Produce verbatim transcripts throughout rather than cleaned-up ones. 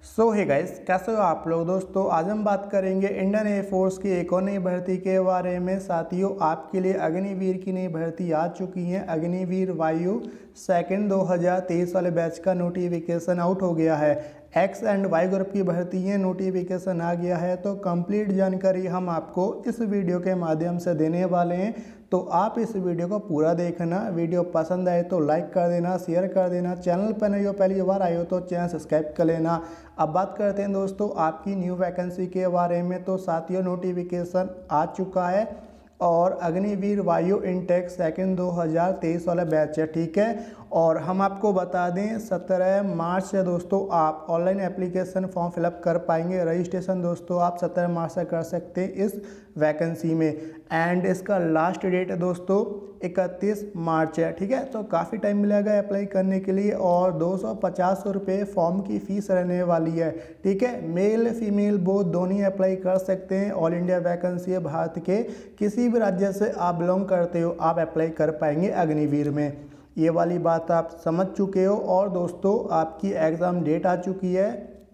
सो है गाइस, कैसे हो आप लोग। दोस्तों आज हम बात करेंगे इंडियन एयरफोर्स की एक और नई भर्ती के बारे में। साथियों आपके लिए अग्निवीर की नई भर्ती आ चुकी है। अग्निवीर वायु सेकंड दो हज़ार तेईस वाले बैच का नोटिफिकेशन आउट हो गया है। एक्स एंड वाई ग्रुप की भर्ती है, नोटिफिकेशन आ गया है। तो कंप्लीट जानकारी हम आपको इस वीडियो के माध्यम से देने वाले हैं, तो आप इस वीडियो को पूरा देखना। वीडियो पसंद आए तो लाइक कर देना, शेयर कर देना। चैनल पर नहीं हो, पहली बार आए हो तो चैनल सब्सक्राइब कर लेना। अब बात करते हैं दोस्तों आपकी न्यू वैकेंसी के बारे में। तो साथियों नोटिफिकेशन आ चुका है और अग्निवीर वायु इनटेक सेकंड दो हज़ार तेईस वाला बैच है, ठीक है। और हम आपको बता दें सत्रह मार्च से दोस्तों आप ऑनलाइन एप्लीकेशन फॉर्म फिलअप कर पाएंगे। रजिस्ट्रेशन दोस्तों आप सत्रह मार्च से कर सकते हैं इस वैकेंसी में। एंड इसका लास्ट डेट है दोस्तों इकतीस मार्च है, ठीक है। तो काफ़ी टाइम मिलेगा अप्लाई करने के लिए और दो सौ पचास रुपये फॉर्म की फ़ीस रहने वाली है, ठीक है। मेल फीमेल बोथ दोनों अप्लाई कर सकते हैं। ऑल इंडिया वैकेंसी है, भारत के किसी भी राज्य से आप बिलोंग करते हो आप अप्लाई कर पाएंगे अग्निवीर में। ये वाली बात आप समझ चुके हो। और दोस्तों आपकी एग्ज़ाम डेट आ चुकी है।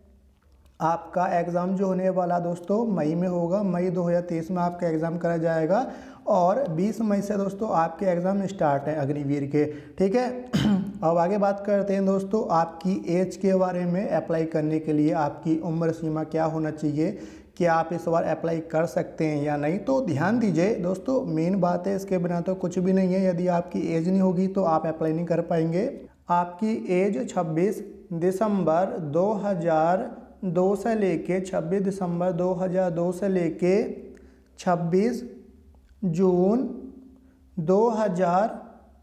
आपका एग्ज़ाम जो होने वाला दोस्तों मई में होगा। मई दो हज़ार तेईस में आपका एग्ज़ाम करा जाएगा और बीस मई से दोस्तों आपके एग्ज़ाम स्टार्ट है अग्निवीर के, ठीक है। अब आगे बात करते हैं दोस्तों आपकी एज के बारे में। अप्लाई करने के लिए आपकी उम्र सीमा क्या होना चाहिए, क्या आप इस बार अप्लाई कर सकते हैं या नहीं। तो ध्यान दीजिए दोस्तों, मेन बात है, इसके बिना तो कुछ भी नहीं है। यदि आपकी एज नहीं होगी तो आप अप्लाई नहीं कर पाएंगे। आपकी एज छब्बीस दिसंबर दो हज़ार दो से लेके छब्बीस दिसंबर दो हज़ार दो से लेके छब्बीस जून दो हज़ार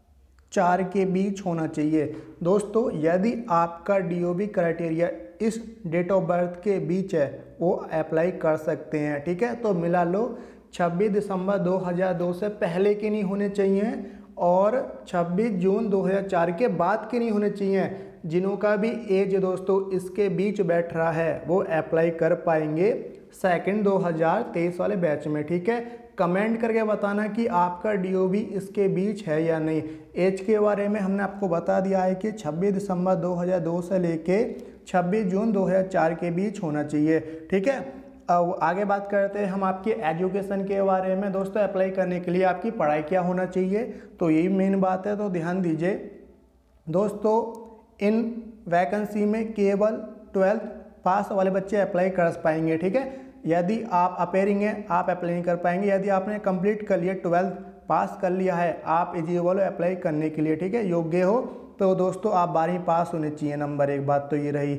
चार के बीच होना चाहिए दोस्तों। यदि आपका डीओबी क्राइटेरिया इस डेट ऑफ बर्थ के बीच है वो अप्लाई कर सकते हैं, ठीक है। तो मिला लो छब्बीस दिसंबर दो हज़ार दो से पहले के नहीं होने चाहिए और छब्बीस जून दो हज़ार चार के बाद के नहीं होने चाहिए। जिन्हों का भी एज दोस्तों इसके बीच बैठ रहा है वो अप्लाई कर पाएंगे सेकंड दो हज़ार तेईस वाले बैच में, ठीक है। कमेंट करके बताना कि आपका डीओबी इसके बीच है या नहीं। एज के बारे में हमने आपको बता दिया है कि छब्बीस दिसंबर दो हज़ार दो से लेके छब्बीस जून दो हज़ार चार के बीच होना चाहिए, ठीक है। अब आगे बात करते हैं हम आपके एजुकेशन के बारे में। दोस्तों अप्लाई करने के लिए आपकी पढ़ाई क्या होना चाहिए, तो यही मेन बात है। तो ध्यान दीजिए दोस्तों, इन वैकेंसी में केवल ट्वेल्थ पास वाले बच्चे अप्लाई कर पाएंगे, ठीक है। यदि आप अपेयरिंग हैं आप अप्लाई नहीं कर पाएंगे। यदि आपने कंप्लीट कर लिया, ट्वेल्थ पास कर लिया है, आप एलिजिबल हो अप्लाई करने के लिए, ठीक है, योग्य हो। तो दोस्तों आप बारहवीं पास होने चाहिए, नंबर एक बात तो ये रही।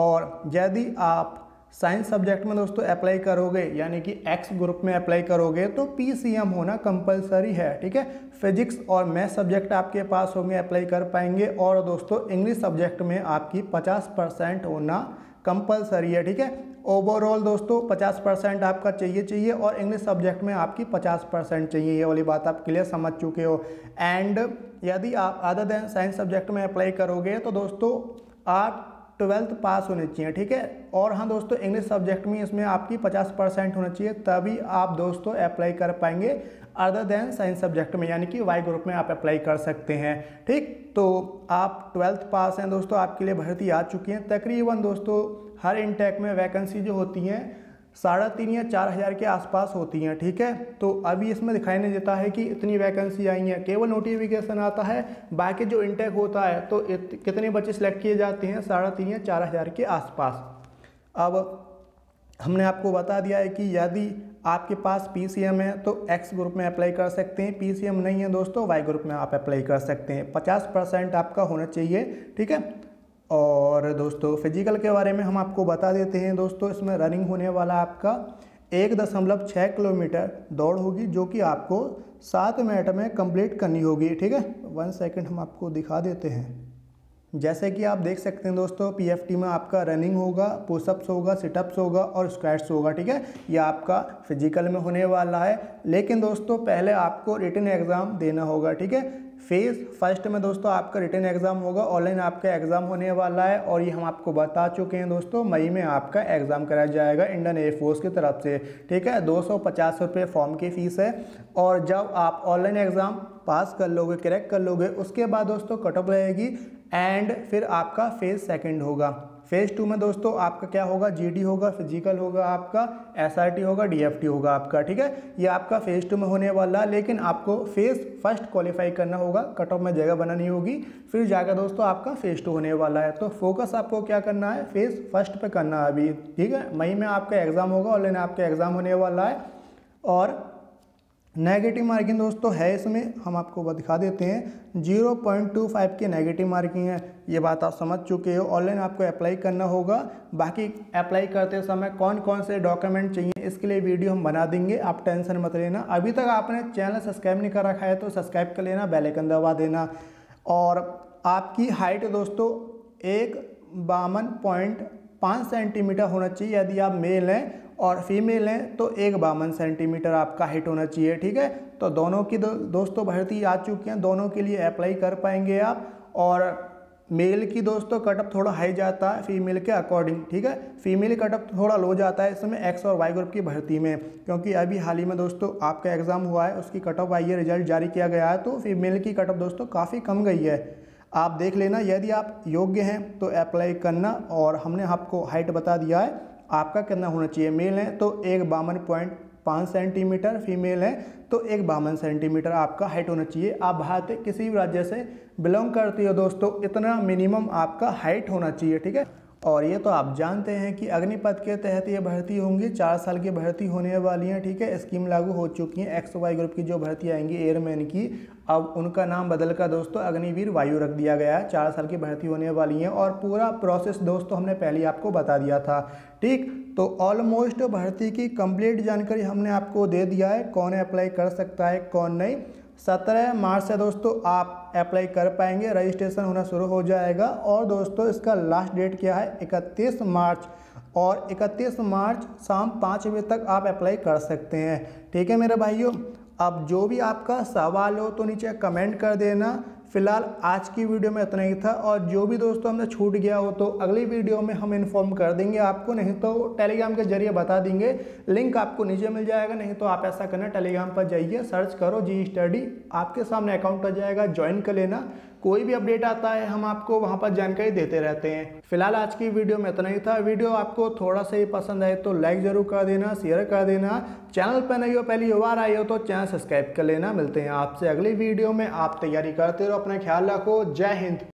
और यदि आप साइंस सब्जेक्ट में दोस्तों अप्लाई करोगे यानी कि एक्स ग्रुप में अप्लाई करोगे तो पीसीएम होना कंपलसरी है, ठीक है। फिजिक्स और मैथ सब्जेक्ट आपके पास होंगे, अप्लाई कर पाएंगे। और दोस्तों इंग्लिश सब्जेक्ट में आपकी पचास परसेंट होना कंपलसरी है, ठीक है। ओवरऑल दोस्तों पचास परसेंट आपका चाहिए चाहिए और इंग्लिश सब्जेक्ट में आपकी पचास परसेंट चाहिए। ये वाली बात आप क्लियर समझ चुके हो। एंड यदि आप अदर देन साइंस सब्जेक्ट में अप्लाई करोगे तो दोस्तों आप ट्वेल्थ पास होने चाहिए, ठीक है। और हाँ दोस्तों इंग्लिश सब्जेक्ट में इसमें आपकी पचास परसेंट होना चाहिए, तभी आप दोस्तों अप्लाई कर पाएंगे अदर देन साइंस सब्जेक्ट में यानी कि वाई ग्रुप में आप अप्लाई कर सकते हैं, ठीक। तो आप ट्वेल्थ पास हैं दोस्तों, आपके लिए भर्ती आ चुकी है। तकरीबन दोस्तों हर इनटेक में वैकेंसी जो होती हैं साढ़े तीन या चार हज़ार के आसपास होती हैं, ठीक है। तो अभी इसमें दिखाई नहीं देता है कि इतनी वैकेंसी आई हैं, केवल नोटिफिकेशन आता है। बाकी जो इनटेक होता है तो कितने बच्चे सिलेक्ट किए जाते हैं, साढ़े तीन या चार हज़ार के आसपास। अब हमने आपको बता दिया है कि यदि आपके पास पीसीएम है तो एक्स ग्रुप में अप्लाई कर सकते हैं। पीसीएम नहीं है दोस्तों वाई ग्रुप में आप अप्लाई कर सकते हैं। पचास परसेंट आपका होना चाहिए, ठीक है। और दोस्तों फिजिकल के बारे में हम आपको बता देते हैं दोस्तों, इसमें रनिंग होने वाला आपका एक दशमलव छः किलोमीटर दौड़ होगी जो कि आपको सात मिनट में कंप्लीट करनी होगी, ठीक है। वन सेकंड हम आपको दिखा देते हैं। जैसे कि आप देख सकते हैं दोस्तों पीएफटी में आपका रनिंग होगा, पुशअप्स होगा, सिटअप्स होगा और स्क्वाट्स होगा, ठीक है। ये आपका फिजिकल में होने वाला है। लेकिन दोस्तों पहले आपको रिटन एग्ज़ाम देना होगा, ठीक है। फेज़ फर्स्ट में दोस्तों आपका रिटन एग्ज़ाम होगा, ऑनलाइन आपका एग्ज़ाम होने वाला है। और ये हम आपको बता चुके हैं दोस्तों, मई में आपका एग्ज़ाम कराया जाएगा इंडियन एयरफोर्स की तरफ से, ठीक है। दो सौ पचास रुपये फॉर्म की फ़ीस है। और जब आप ऑनलाइन एग्ज़ाम पास कर लोगे, क्रैक कर लोगे, उसके बाद दोस्तों कट ऑफ रहेगी एंड फिर आपका फेज़ सेकंड होगा। फेज़ टू में दोस्तों आपका क्या होगा, जीडी होगा, फिजिकल होगा, आपका एसआरटी होगा, डीएफटी होगा आपका, ठीक है। ये आपका फेज़ टू में होने वाला है, लेकिन आपको फेज़ फर्स्ट क्वालिफाई करना होगा, कट ऑफ में जगह बनानी होगी, फिर जाकर दोस्तों आपका फेज़ टू होने वाला है। तो फोकस आपको क्या करना है, फेज़ फर्स्ट पे करना है अभी, ठीक है। मई में आपका एग्ज़ाम होगा, ऑनलाइन आपका एग्ज़ाम होने वाला है। और नेगेटिव मार्किंग दोस्तों है इसमें, हम आपको दिखा देते हैं, ज़ीरो पॉइंट टू फाइव की नेगेटिव मार्किंग है, ये बात आप समझ चुके हो। ऑनलाइन आपको अप्लाई करना होगा। बाकी अप्लाई करते समय कौन कौन से डॉक्यूमेंट चाहिए इसके लिए वीडियो हम बना देंगे, आप टेंशन मत लेना। अभी तक आपने चैनल सब्सक्राइब नहीं कर रखा है तो सब्सक्राइब कर लेना, बेल आइकन दबा देना। और आपकी हाइट दोस्तों एक बावन पॉइंट पाँच सेंटीमीटर होना चाहिए यदि आप मेल हैं, और फीमेल हैं तो एक बावन सेंटीमीटर आपका हाइट होना चाहिए, ठीक है। तो दोनों की दो, दोस्तों भर्ती आ चुकी हैं, दोनों के लिए अप्लाई कर पाएंगे आप। और मेल की दोस्तों कटअप थोड़ा हाई जाता है फीमेल के अकॉर्डिंग, ठीक है। फीमेल कटअप थोड़ा लो जाता है इसमें एक्स और वाई ग्रुप की भर्ती में, क्योंकि अभी हाल ही में दोस्तों आपका एग्ज़ाम हुआ है, उसकी कटअप आई है, रिजल्ट जारी किया गया है, तो फीमेल की कटअप दोस्तों काफ़ी कम गई है। आप देख लेना, यदि आप योग्य हैं तो अप्लाई करना। और हमने आपको हाइट बता दिया है आपका कितना होना चाहिए, मेल हैं तो एक बावन पॉइंट पाँच सेंटीमीटर, फीमेल है तो एक बावन सेंटीमीटर आपका हाइट होना चाहिए। आप भारत किसी भी राज्य से बिलोंग करती हो दोस्तों, इतना मिनिमम आपका हाइट होना चाहिए, ठीक है। और ये तो आप जानते हैं कि अग्निपथ के तहत ये भर्ती होंगी, चार साल की भर्ती होने वाली है, ठीक है। स्कीम लागू हो चुकी है, एक्स वाई ग्रुप की जो भर्ती आएंगी एयरमैन की, अब उनका नाम बदलकर दोस्तों अग्निवीर वायु रख दिया गया है। चार साल की भर्ती होने वाली है और पूरा प्रोसेस दोस्तों हमने पहले आपको बता दिया था, ठीक। तो ऑलमोस्ट भर्ती की कंप्लीट जानकारी हमने आपको दे दिया है, कौन अप्लाई कर सकता है कौन नहीं। सत्रह मार्च से दोस्तों आप अप्लाई कर पाएंगे, रजिस्ट्रेशन होना शुरू हो जाएगा। और दोस्तों इसका लास्ट डेट क्या है, इकतीस मार्च, और इकतीस मार्च शाम पाँच बजे तक आप अप्लाई कर सकते हैं, ठीक है मेरे भाइयों। अब जो भी आपका सवाल हो तो नीचे कमेंट कर देना। फिलहाल आज की वीडियो में इतना ही था, और जो भी दोस्तों हमने छूट गया हो तो अगली वीडियो में हम इन्फॉर्म कर देंगे आपको, नहीं तो टेलीग्राम के जरिए बता देंगे, लिंक आपको नीचे मिल जाएगा। नहीं तो आप ऐसा करना, टेलीग्राम पर जाइए, सर्च करो जी स्टडी, आपके सामने अकाउंट आ जाएगा, ज्वाइन कर लेना। कोई भी अपडेट आता है हम आपको वहाँ पर जानकारी देते रहते हैं। फिलहाल आज की वीडियो में इतना ही था। वीडियो आपको थोड़ा सा ही पसंद आए तो लाइक जरूर कर देना, शेयर कर देना। चैनल पर नहीं हो, पहली बार आए हो तो चैनल सब्सक्राइब कर लेना। मिलते हैं आपसे अगली वीडियो में, आप तैयारी करते रहो, अपना ख्याल रखो। जय हिंद।